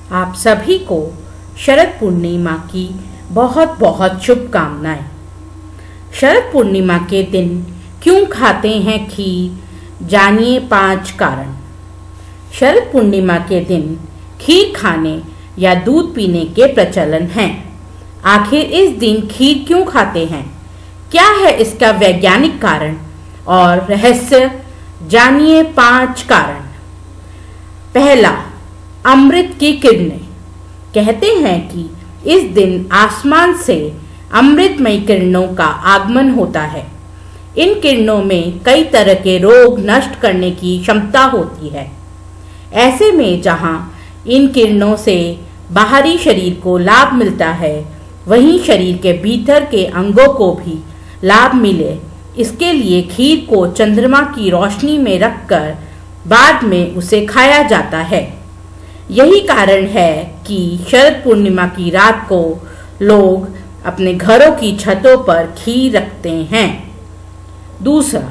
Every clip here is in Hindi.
आप सभी को शरद पूर्णिमा की बहुत बहुत शुभकामनाएं। शरद पूर्णिमा के दिन क्यों खाते हैं खीर, जानिए 5 कारण। शरद पूर्णिमा के दिन खीर खाने या दूध पीने के प्रचलन हैं। आखिर इस दिन खीर क्यों खाते हैं, क्या है इसका वैज्ञानिक कारण और रहस्य, जानिए 5 कारण। पहला, अमृत की किरणें। कहते हैं कि इस दिन आसमान से अमृतमयी किरणों का आगमन होता है। इन किरणों में कई तरह के रोग नष्ट करने की क्षमता होती है। ऐसे में जहां इन किरणों से बाहरी शरीर को लाभ मिलता है, वहीं शरीर के भीतर के अंगों को भी लाभ मिले, इसके लिए खीर को चंद्रमा की रोशनी में रखकर बाद में उसे खाया जाता है। यही कारण है कि शरद पूर्णिमा की रात को लोग अपने घरों की छतों पर खीर रखते हैं। दूसरा,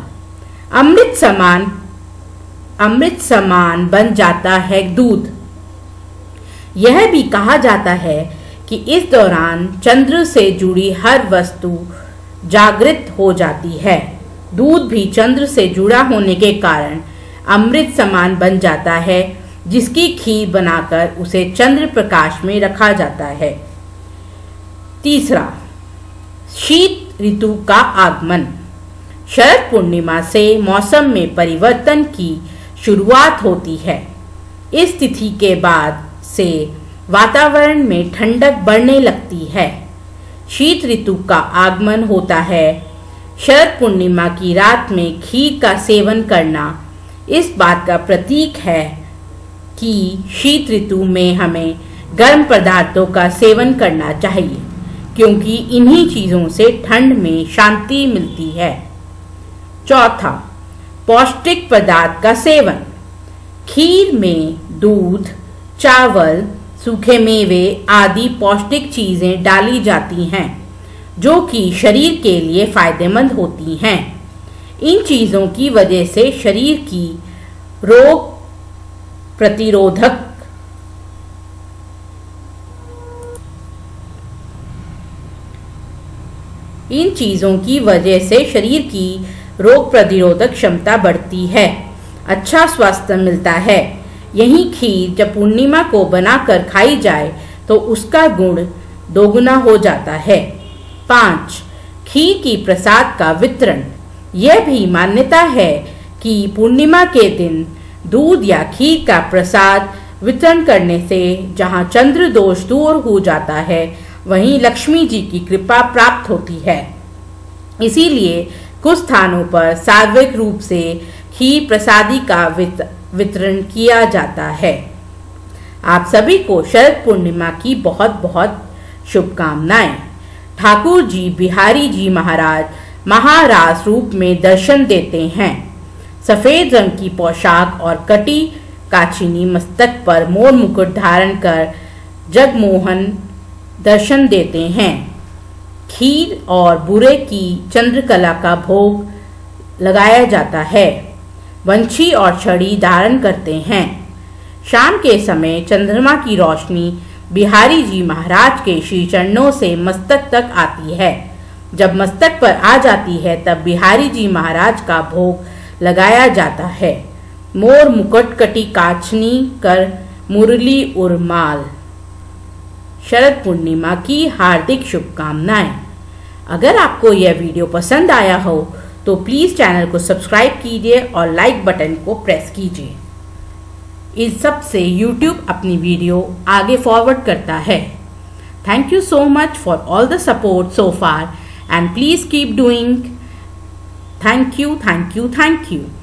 अमृत समान बन जाता है दूध। यह भी कहा जाता है कि इस दौरान चंद्र से जुड़ी हर वस्तु जागृत हो जाती है। दूध भी चंद्र से जुड़ा होने के कारण अमृत समान बन जाता है, जिसकी खीर बनाकर उसे चंद्र प्रकाश में रखा जाता है। तीसरा, शीत ऋतु का आगमन। शरद पूर्णिमा से मौसम में परिवर्तन की शुरुआत होती है। इस तिथि के बाद से वातावरण में ठंडक बढ़ने लगती है। शीत ऋतु का आगमन होता है। शरद पूर्णिमा की रात में खीर का सेवन करना इस बात का प्रतीक है कि शीत ऋतु में हमें गर्म पदार्थों का सेवन करना चाहिए, क्योंकि इन्हीं चीज़ों से ठंड में शांति मिलती है। चौथा, पौष्टिक पदार्थ का सेवन। खीर में दूध, चावल, सूखे मेवे आदि पौष्टिक चीज़ें डाली जाती हैं, जो कि शरीर के लिए फायदेमंद होती हैं। इन चीज़ों की वजह से शरीर की रोग प्रतिरोधक क्षमता बढ़ती है, अच्छा स्वास्थ्य मिलता है। यही खीर जब पूर्णिमा को बनाकर खाई जाए तो उसका गुण दोगुना हो जाता है। 5, खीर की प्रसाद का वितरण। यह भी मान्यता है कि पूर्णिमा के दिन दूध या खीर का प्रसाद वितरण करने से जहां चंद्र दोष दूर हो जाता है, वहीं लक्ष्मी जी की कृपा प्राप्त होती है। इसीलिए कुछ स्थानों पर सार्वजनिक रूप से खीर प्रसादी का वितरण किया जाता है। आप सभी को शरद पूर्णिमा की बहुत बहुत शुभकामनाएं। ठाकुर जी बिहारी जी महाराज महाराज रूप में दर्शन देते हैं। सफेद रंग की पोशाक और कटी काचिनी मस्तक पर मोर मुकुट धारण कर जगमोहन दर्शन देते हैं। खीर और बुरे की चंद्रकला का भोग लगाया जाता है। वंशी और छड़ी धारण करते हैं। शाम के समय चंद्रमा की रोशनी बिहारी जी महाराज के श्री चरणों से मस्तक तक आती है। जब मस्तक पर आ जाती है तब बिहारी जी महाराज का भोग लगाया जाता है। मोर मुकुट कटी काचनी कर मुरली उर्माल। शरद पूर्णिमा की हार्दिक शुभकामनाएं। अगर आपको यह वीडियो पसंद आया हो तो प्लीज़ चैनल को सब्सक्राइब कीजिए और लाइक बटन को प्रेस कीजिए। इस सब से YouTube अपनी वीडियो आगे फॉरवर्ड करता है। Thank you so much for all the support so far and please keep doing. Thank you, thank you, thank you.